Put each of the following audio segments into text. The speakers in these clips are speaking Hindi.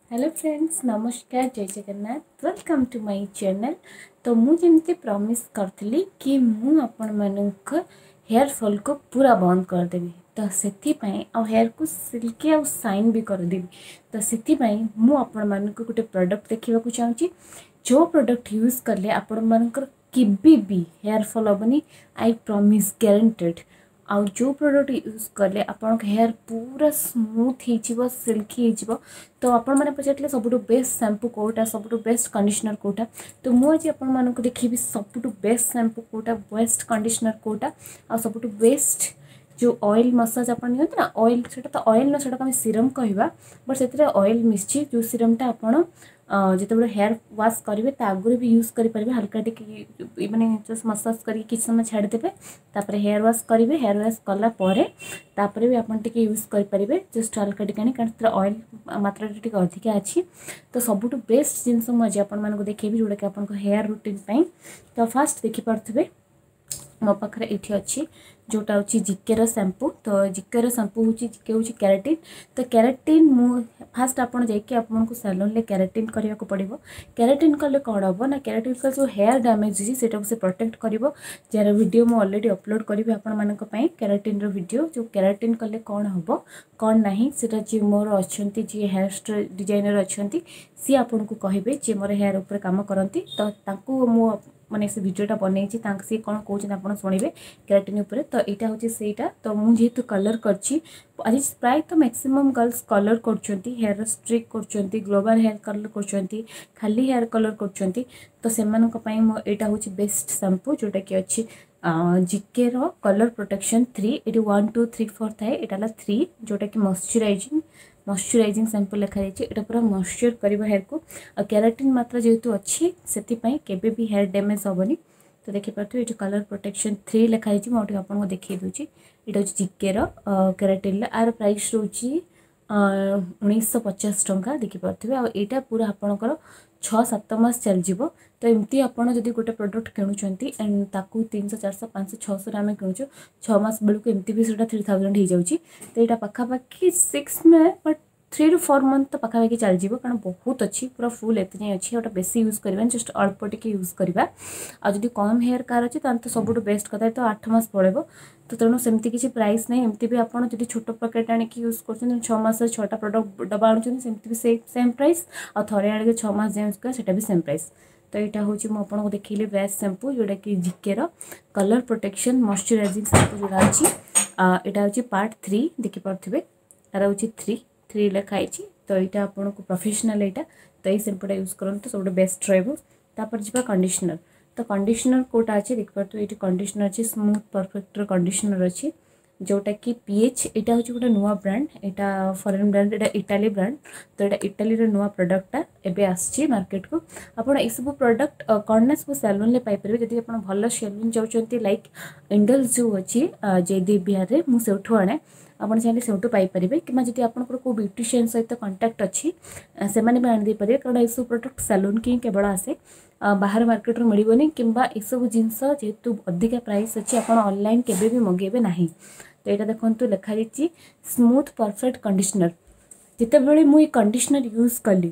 हेलो फ्रेंड्स, नमस्कार, जय Jagannath. Welcome to my channel. तो मुझे प्रॉमिस करथली कि मु आपण मानक हेयर फॉल को पूरा बंद कर देबी। तो सेति पई आ हेयर को सिल्की आ शाइन भी कर देबी। तो सेति पई मु आपण मानक गोटे प्रोडक्ट देखिबा को चाहूची। जो प्रोडक्ट यूज करले आपण मानकर केबी भी हेयर फॉल होबनी। I promise, guaranteed. आउ जो प्रोडक्ट यूज कले आपन हेयर पूरा स्मूथ हो सिल्की हो। तो आपण मैंने पचारे सब बेस्ट शैम्पू कौटा, सब बेस्ट कंडीशनर कौटा। तो मुझे आपण देखी सब बेस्ट शैम्पू कौटा, बेस्ट कंडीशनर कौटा, आ सब बेस्ट जो ऑयल मसाज आप ना ऑयल से तो ऑयल ना से सीरम कहवा, बट से ऑयल मिसी जो सीरमटा आपड़ जिते हेयर वाश करेंगे आगुरी भी यूज करेंगे। हल्का टी माने जस्ट मसाज कर किसी समय छाड़देवे, हेयर वाश करेंगे। हेयर वाश कलापर भी आप यूज करेंगे जस्ट हल्का टी कारण ऑयल मात्रा टी अधिका अच्छी। तो सबुठ बेस्ट जिनस मुझे आपको देखेबी जोटा कि आप हेयर रुटीन। तो फास्ट देखिपे मो पाखे ये अच्छी जोटा हूँ जिकेर शैम्पू। तो जिकेर शैम्पू हूँ जिके हूँ केराटिन। तो केराटिन मु फास्ट आप आपको सैलून में केराटिन करने को पड़ो। केराटिन कले कौन हम ना, केराटिन का जो हेयर डैमेज है से प्रोटेक्ट कर, जार वीडियो मुझे ऑलरेडी अपलोड करी आपण केराटिन वीडियो। जो केराटिन कले कौन हम कौन ना, सीटा जी मोर अच्छा जी हेयर स्टाइल डिजाइनर अच्छा सी आपन को कहे जी मोर हेयर उपर काम करती। तो मु माने से वीडियोटा बनई सी कौन कौन आप शुणे केराटिन उपर। तो यहाँ हूँ सेटा। तो मुझे कलर करछि आज प्राय तो मैक्सिमम गर्ल्स कलर कर हेयर स्ट्रिक कर ग्लोबल हेयर कलर कर खाली हेयर कलर कर। तो से यहाँ हूँ बेस्ट शैम्पू जोटा कि अच्छी जिके कलर प्रोटेक्शन 3। ये 1 2 3 4 थाए, यहाँ 3 जोटा कि मॉइस्चराइजिंग शैम्पू लिखा जाए। पूरा मॉइस्चर कर हेयर को। केराटिन मात्रा जेहेतु अच्छी से केबे भी हेयर डैमेज हेनी। तो देखिपे ये कलर प्रोटेक्शन 3 लिखाई मुझे आपको देखिए दूसरी। यहाँ हूँ जिकेर केराटिन आर प्राइस रोची 1950 टंका देखिपे। आईटा पूरा आपंकर 6-7 मास चल जाव। तो एमती आपड़ जब गोटे प्रोडक्ट किणुंट एंड ताकू 300 400 500 600 आम किणुचु 6 मास बेलू एमती भी 3000 हो जाऊँगी। तो यहाँ पखापाखि 6 में बट 3 to 4 मंथ तो पखापाखि चल जाव कारण बहुत अच्छी पूरा फुल एत जाए अच्छी। गोटे बेसी यूज करवा जस्ट अल्प टी यूज करवा। आदि कम हेयर कार अच्छी तो सब बेस्ट कथा तो 8 मास पड़ेब। तो तेणु सेमती किसी प्राइस नहीं। एमती भी आपड़ जो छोट पैकेट आनिक यूज कर 6 मास 6टा प्रोडक्ट डब्बा आणुचंती सेमती भी सेम प्राइस। आ थरे आगे 6 मास जाए यूज कर भी सेम प्राइस। तो यहाँ हूँ मुझे देखिए बेस्ट शैम्पू जोटा कि जिकेर कलर प्रोटेक्शन मॉइस्चराइजिंग शैम्पू जोड़ा अच्छी। यहाँ हूँ पार्ट 3 देखिपे। यार हूँ 3 लिखाई। तो यहाँ आपको प्रोफेशनल यहाँ। तो ये शैम्पूटा यूज करूँ तो सब बेस्ट रहा। जा कंडीशनर। तो कंडीशनर कोटा अच्छे देखिए। ये कंडीशनर अच्छी स्मूथ परफेक्ट कंडीशनर अच्छी जोटा कि पीएच। यहाँ हूँ गोटे नुआ ब्रांड, यहाँ फरेन ब्रांड, यहाँ इटाली ब्रांड। तो यहाँ इटाली नुआ प्रोडक्टा एबे आसी मार्केट को। आपड़ ये सब प्रोडक्ट कौन ना सब सैलून में पाइपर जब आप भल सैलून जाऊँच लाइक इंडल्स जो अच्छी जयदेव बिहार में मुझे आने आपड़ चाहिए से पाइपर कि जब आपंकर को ब्यूटिशियन सहित कंटाक्ट अच्छी से भी आनी पारे। कारण ये सब प्रोडक्ट सैलून की केवल आसे, बाहर मार्केट मिलनी कि सब जिनस जेहेतु अधिका प्राइस अच्छी आप ऑनलाइन केबे भी मंगेबे नहीं। तो यहाँ देखो लिखाई स्मूथ परफेक्ट कंडीशनर। जिते बड़े मुझे कंडीशनर यूज कली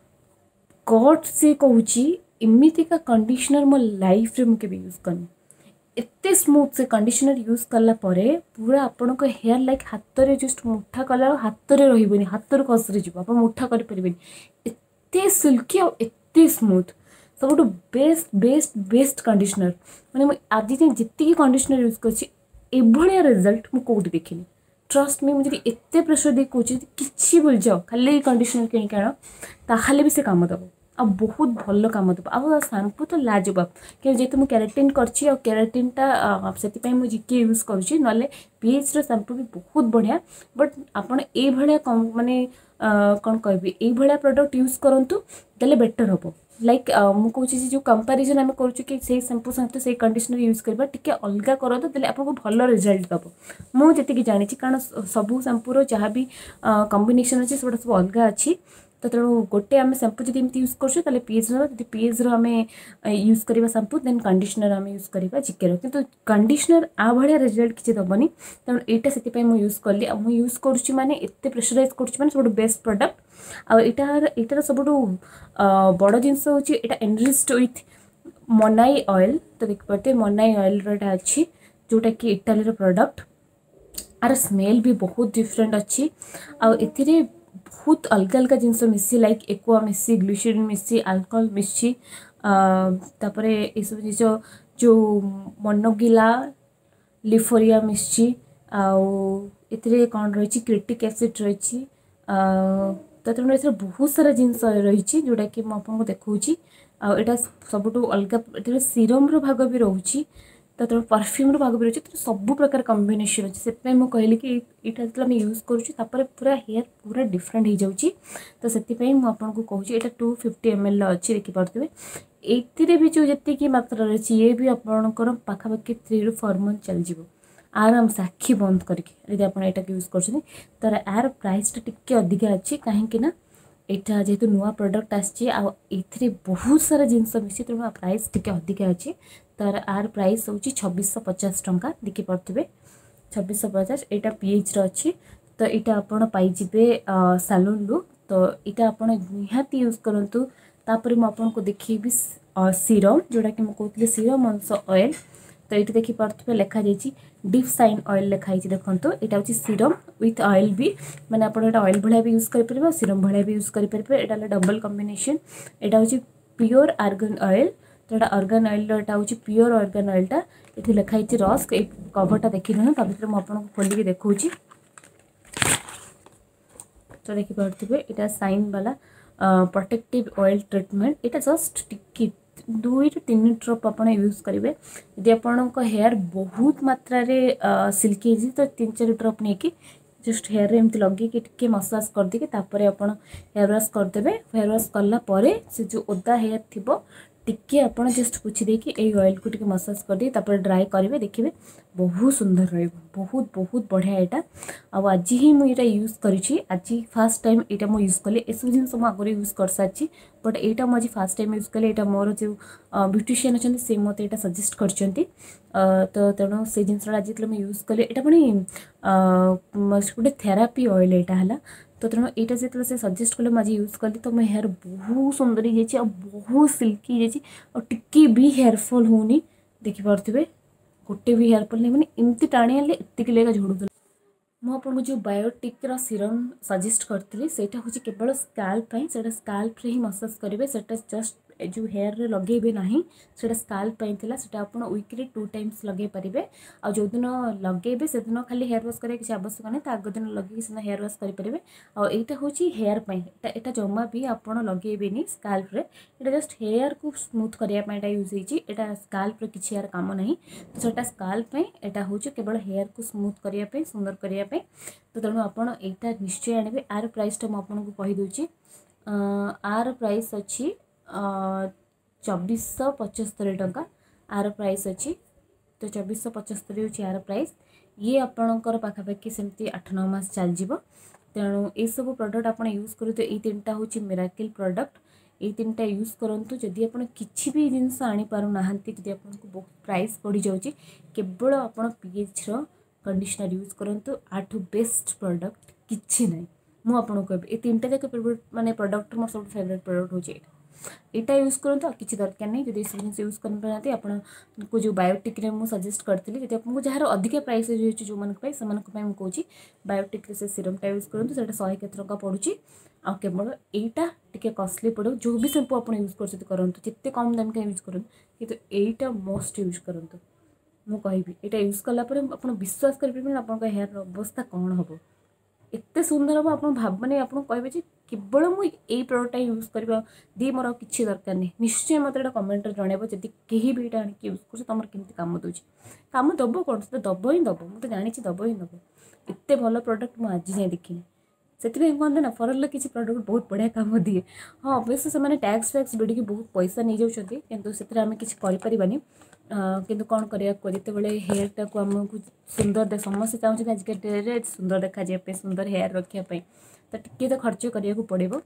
गॉड से कहूँ एमतीका कंडीशनर मो लाइफ रे मुझे यूज करनी। एते स्मूथ से कंडीशनर यूज कला परे पूरा आपण को हेयर लाइक हाथ रे जस्ट मुठा कला हाथ रे रही हाथ रू खसरी जीव आप मुठा करें। एते सिल्की और एते स्मूथ सब बेस्ट बेस्ट बेस्ट कंडीशनर। मैंने आज जाए जी कंडीशनर यूज कर रिजल्ट मुझे देखनी। ट्रस्ट मी मुझे एत प्रेसर दे कौच कि बोल जाओ खाली कंडीशनर किଣିक आण ताहले भी से काम दब आ बहुत भल कम दब। आ शैम्पू तो लाजवाब कि जेहतु मुझे केराटिन करटिनटा से मुझे जिके यूज करुँची ना पीएच शैम्पू भी बहुत बढ़िया। बट आपड़ ये माने कौन कह ये प्रोडक्ट यूज करूँ तेल बेटर हम। लाइक मुझे जो कंपेरिजन आम कर शैम्पू सहित से कंडीशनर यूज करवा टी अलग करूँ तो आपको भल रिजल्ट दब। मुझे जानी कारण सबू शैम्पूर जहाँ भी कम्बिनेसन अच्छे सब सब अलग अच्छी। तो तेणु गोटे आम शैम्पू जब एमती यूज कर पीएच पीएच आम यूज करवा शैम्पू देन कंडीशनर आम यूज करवा जिकेर। किंतु कंडीशनर आ भाया रिजल्ट किसी दबनी। तेणु यहाँ से यूज कली मुझे यूज करुँच माने एत प्रेसराइज कर सब बेस्ट प्रोडक्ट आटार सब बड़ जिनस हूँ यहाँ एनरिच्ड विथ मनाई ऑयल। तो देखिए मनाई ऑयल रहा अच्छी जोटा कि इटाली प्रोडक्ट। आर स्मेल भी बहुत डिफरेंट अच्छी। आउ बहुत अलग अलग जिनस मिसी लाइक एक्वा मिसी ग्लिसरीन मिसी अल्कोहल मिसी तापरे ये सब जिस जो मनोगिला लिफोरिया मिसी आउ कौन रही क्रिटिक एसिड रही। तो तेणु ए बहुत सारा जिनस रही जोटा कि मुझे देखा आटा सब अलग सीरम भाग भी रोचे। तो तेणु परफ्यूम भाग भी रही सब प्रकार कम्बिनेसन अच्छे से मुझे कहली कि यहाँ जो यूज करुँपर पूरा हेयर पूरा डिफरेंट हो जाऊँगी। तो से मुझे कहूँ यहाँ 250 ml अच्छी देखिपे ये भी जो जी मात्रा रही ये भी आपंकर पाखापाखि 3 ରୁ 4 month चल जाव आराम से आखि बंद करके आप यूज कर। तो यार प्राइस टी अधिका अच्छी कहीं यहाँ जेहेतु नुआ प्रोडक्ट आसी बहुत सारा जिनस मिसी तेणु प्राइस टी अधिका अच्छी। तार आर प्राइस हूँ 2650 टंका देखिपे 2650 यहाँ पीएच अच्छी। तो यहाँ आपड़ पाइबे सालून रु। तो यहाँ आप निहाती यूज करूँ। तापर मुझे देखी सीरम जोटा कि मुझे सीरम अंश ऑयल। तो ये देखिपे लिखाई डीप साइन ऑयल लिखाई देखो यहाँ हूँ सीरम विथ ऑयल भी मैंने आप ऑयल भाया भी यूज करेंगे और सीरम भाया भी यूज करेंगे। यहाँ डबल कॉम्बिनेशन यहाँ हूँ प्योर आर्गन ऑयल। तो यहाँ आर्गन ऑयल यहाँ हूँ प्योर आर्गन ऑयलटा ये लिखाई रस्क ये कभरटा देखी ना भर मुझे खोलिक देखा। तो देखिपे यहाँ साइन वाला प्रोटेक्टिव ऑयल ट्रीटमेंट यहाँ जस्ट टिकी 2 ରୁ 3 ड्रॉप आप यूज करेंगे। यदि आपण हेयर बहुत मात्रा सिल्की तो 3-4 ड्रॉप नहीं कि जस्ट हेयर एमती लगे टे मसाज करदे तापर आप हेयर वाश करदे। हेयर वाश कलापर से जो ओदा हेयर थी टिके आप जस्ट पुछि देकी ए ऑयल को टिके मसाज कर दी तापर ड्राई करेंगे देखिए बहुत सुंदर रही बहुत बहुत बढ़िया यहाँ। आज ही मुझे यूज करी आज फास्ट टाइम यहाँ मुझे यूज कली ए सब जिन आगे यूज कर सारी बट यहाँ मुझे फास्ट टाइम यूज कली। यहाँ मोर जो ब्यूटिशियन अच्छा से मत यहाँ सजेस्ट कर तो तेणु से जिनसा आज यूज कली यहाँ पुणी गोटे थेरापी ऑयल यहाँ है। तो तेणु यहाँ जो से सजेस्ट कले मुझे यूज कली तो मो हेयर बहुत सुंदर हो जाए बहुत सिल्की हो टिके भी हेयरफॉल होनी देखिपे गोटे भी हेयरफॉल नहीं मैंने एमती टाणी हेल्ले एतिक लेगा झड़ू। मुझे जो बायोटिक सीरम सजेस्ट करी से हूँ केवल स्काल्प से स्काल्प ही मसाज करेंगे से जस्ट जो हेयर रे लगे ना से स्काल्प से आप वीकली 2 times लगे पारे। आ जो दिन लगे से दिन खाली हेयर वाश करें किसी आवश्यक नहीं आग दिन लगे सीना हेयर वाश करेंगे। आईटा हूँ हेयर यहाँ जमा भी आप लगे स्काल्प रे जस्ट हेयर को स्मूथ करने यूज होता स्काल्प किसी यार कम ना तो स्काल्प यहाँ हूँ केवल हेयर को स्मूथ करने सुंदर करने। तो तेणु आप निश्चय आने आर प्राइसटा मुझे कहीदे आर प्राइस अच्छी 2475 टंका आर प्राइस अच्छी। तो 2475 हूँ यार प्राइस ये आपणकर पाखापाखि सेमती 8-9 मास चल जाव। तेणु ये सब प्रोडक्ट आप यूज करूँ तो ये 3टा हूँ मिराकिल प्रोडक्ट ये 3टा यूज करूँ। जदि आप किसी भी जिनस आनीपारना जदि आपको बहुत प्राइस बढ़ी जाऊँगी केवल आप पीएच कंडीशनर यूज करूँ आठू बेस्ट प्रोडक्ट किसी ना मुझे कह ये 3टा जाक माने प्रोडक्ट मोर सब फेवरेट प्रोडक्ट हूँ यहाँ यूज करूँ और किसी दरकार नहीं। जब सब जिन यूज करना आपको जो बायोटिक मुझे सजेस्ट करी जब आपको जार अधिका प्राइस जो मैंने से कहूँ बायोटिक से सीरमटा यूज करूँ से 100 केते टंका पड़ुची। आ केवल यहाँ टे कॉस्टली पड़ो जो भी शैम्पू आप यूज करूँ जिते कम दाम का यूज करूँ कि यहाँ मोस्ट यूज करूँ। मुझे कहि यहाँ यूज कलापर आप विश्वास करेंगे आप हेयर अवस्था कौन हम एत सुंदर हम आप भाव मैंने आपको कहे केवल मुझे प्रोडक्ट यूज करवा दी मोर किसी दरकार नहीं। निश्चय मत कमेंट जनइब जब कहीं भी यहाँ यूज कर तुम केमती कम दूसरी कम दब कौन से दब ही दब मुझे जानी दब ही दब एत भल प्रोडक्ट मुझे आज जाए देखी से कहते ना फरल किसी प्रोडक्ट बहुत बढ़िया काम दिए। हाँ अवश्य से टैक्स फैक्स बिड़ी बहुत पैसा नहीं जाऊँच कितु से आम किसी करें किंतु कौन करा जिते हेयरटा को आमको सुंदर समस्त चाहते आज डेट सुंदर देखा सुंदर हेयर रखापी तो टी तो खर्च करा पड़ो।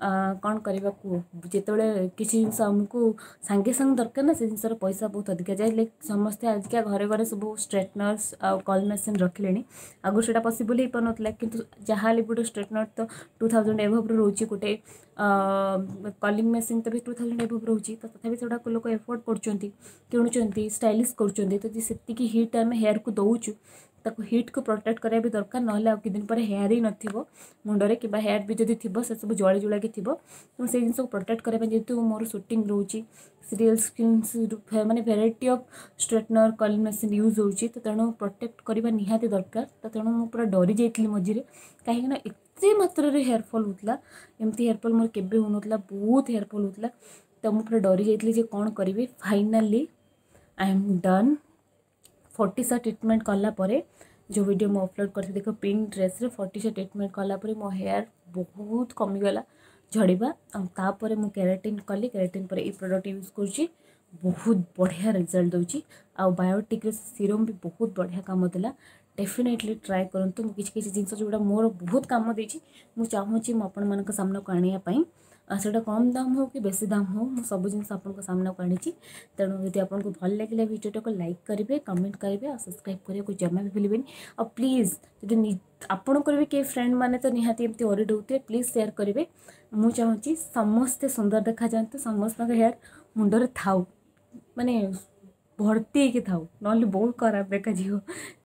कौन करने को जिते किसी जिन आमको सांगे सांगे दरकार ना से जिनसर पैसा बहुत अधिक जाए लाइक समस्ते आजिका घरे घरे सब स्ट्रेटनर्स कल मेसीन रखिले आगुरी से पसिबल हो पार ना कि जहाँ गोटे स्ट्रेटनर तो 2000 एभव रोचे गोटे कलिंग मेसीन तो भी 2000 एभव रोचे तो तथापि से लोक एफोर्ड कर स्टाइलिश कर हिट आम हेयर को दौचु ताको हिट को प्रोटेक्ट करा भी दरकार ना आ कि दिन पर हेयर ही नथिबो मुंडरे कि हेयर भी जदि थी से सब जली जुला थी तो से जिन प्रोटेक्ट करने जेहतु मोर शूटिंग रोची सीरियल स्किन्स माने variety of straightener curling machine use होची तो तेणु प्रोटेक्ट करने निहाती दरकार तो तेणु मुझे पूरा डरी जाइली मझे कहीं एते मात्रा हेयरफॉल होता एमती हेयरफॉल मोर केबे होनला बहुत हेयरफॉल होता तो मुझे पूरा डरी जाइली कौन करी फाइनाली आई एम डन 40 सा ट्रिटमेंट कलापर जो वीडियो मुझे अपलोड करती देख पिंक ड्रेस रे 40 सा ट्रिटमेंट कलापर मो हेयर बहुत कमीगला झड़वा आपर मुझे केराटिन कली केराटिन पर ये प्रोडक्ट यूज कर बहुत बढ़िया रिजल्ट दूची आ बायोटिक सीरम भी बहुत बढ़िया काम देला डेफिनेटली ट्राए करूँ किसी जिनस जोड़ा मोर बहुत काम देती मुझे चाहूँगी मुझे सामना को आने से कम दाम हो कि बेसी दाम हो मु सब जिन आपको सामना को आनी तेणु यदि आपको भल लगे वीडियो को लाइक करेंगे कमेंट करेंगे और सब्सक्राइब करने को जमा भी भूलें और प्लीज़ जब आपण करेंगे किए फ्रेंड मैंने तो निहाती एमती वरीड होते प्लीज़ शेयर करेंगे मुझे चाहूँगी समस्ते सुंदर देखा जाते समस्त हेयर मुंडरे थाउ माने भर्ती होगी थाउ ना बहुत खराब देखा